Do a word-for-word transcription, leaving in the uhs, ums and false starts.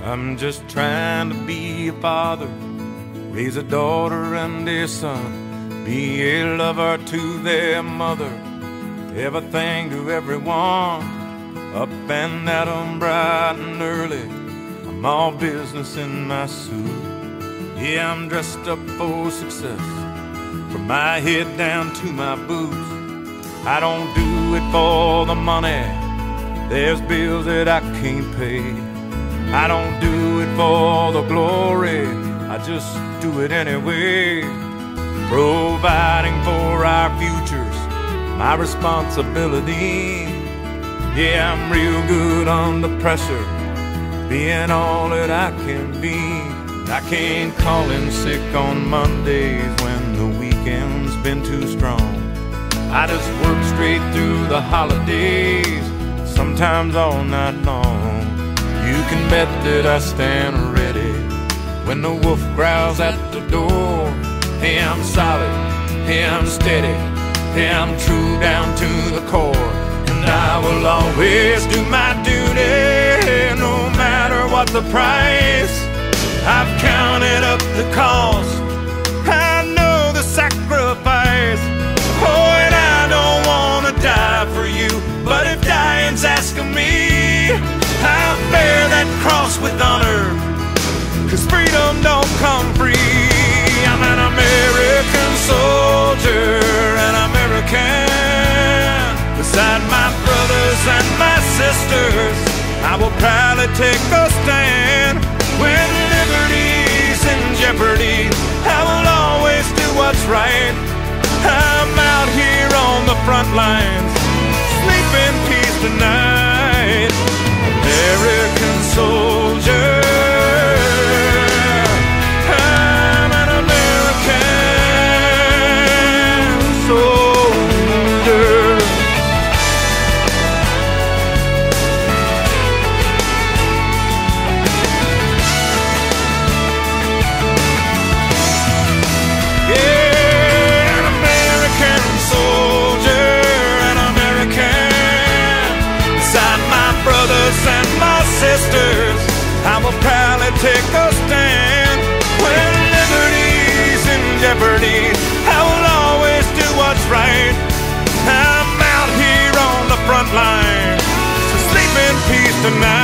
I'm just trying to be a father, raise a daughter and a son, be a lover to their mother, everything to everyone. Up and at 'em bright and early, I'm all business in my suit. Yeah, I'm dressed up for success, from my head down to my boots. I don't do it for the money, there's bills that I can't pay. I don't do it for the glory, I just do it anyway. Providing for our futures, my responsibility. Yeah, I'm real good under pressure, being all that I can be. I can't call in sick on Mondays when the weekend's been too strong. I just work straight through the holidays, sometimes all night long. You can bet that I stand ready when the wolf growls at the door. Hey, I'm solid, hey, I'm steady, hey, I'm true down to the core. And I will always do my duty, no matter what the price. I've counted up the cost, I know the sacrifice. Oh, and I don't want to die for you, but if dying's asking me, I'll bear that cross with honor, 'cause freedom don't come free. I'm an American soldier, an American. Beside my brothers and my sisters, I will proudly take a stand. When liberty's in jeopardy, I will always do what's right. I'm out here on the front lines, sleep in peace tonight. American soldier, I'm an American soldier. Yeah, an American soldier, an American. Beside my brothers and my sisters, I will proudly take a stand. When liberty's in jeopardy, I will always do what's right. I'm out here on the front line, so sleep in peace tonight.